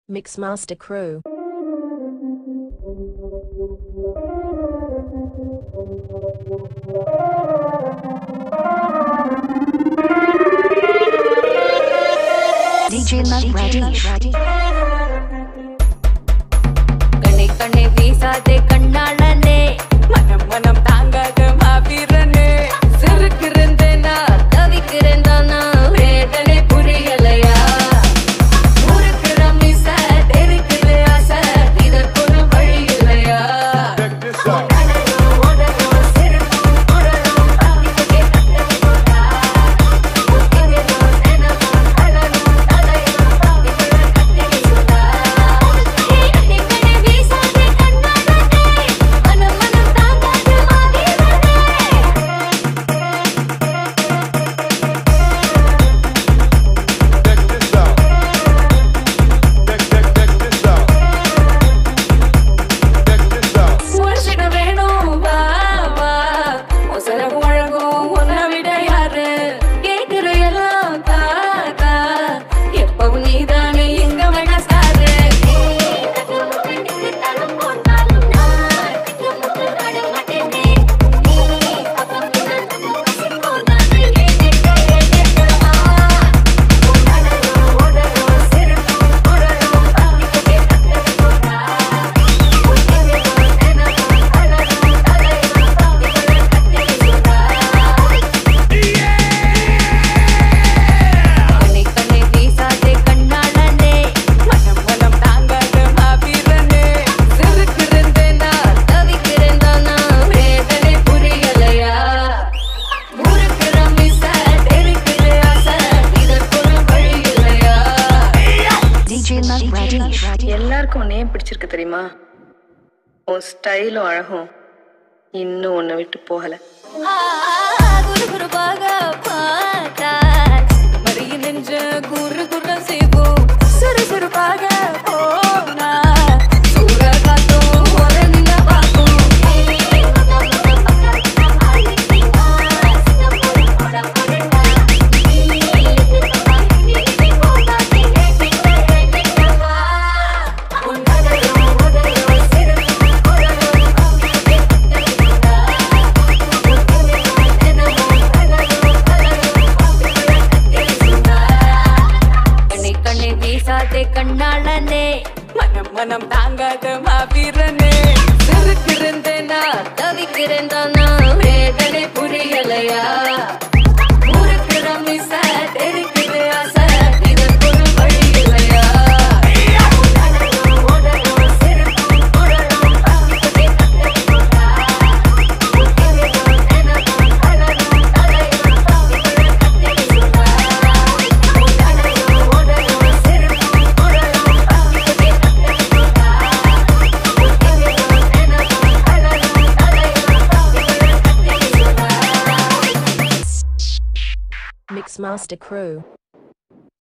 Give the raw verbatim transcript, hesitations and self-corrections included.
Mixmaster Crew. D J Love Radish. கண்ணே கண்ணே வீசாதே கண்ணாளனே மனம் மனம் தாங்காத மாவீரனே சிறுக்கிறேன்னா தவிக்கிறேன்னா வேதனை புரியலையா ஊருக்குற மிச தெரிக்கிற ஆசை இதற்கு ஒரு வழி இல்லையா எல்லாருக்கும் உன்னையே பிடிச்சிருக்கு தெரியுமா? உன் ஸ்டைலும் அழகும் இன்னும் உன்னை விட்டு போகல. குரு குரு பாக பாத்தா மறிய நெஞ்ச குரு குரு செய்வோம் சுறு சுறு பாக போனா சூட காத்தோம் ஒரு நில பாக்கும் கண்ணாளனே மனம் மனம் தாங்காத மாவீரனே சிறுக்கிறேன்னா தவிக்கிறேன்னா வேதனை புரியலையா ஊருக்குற மிச தெரிக்கிற ஆசை இதற்கு ஒரு வழி இல்லையா Mixmaster Crew.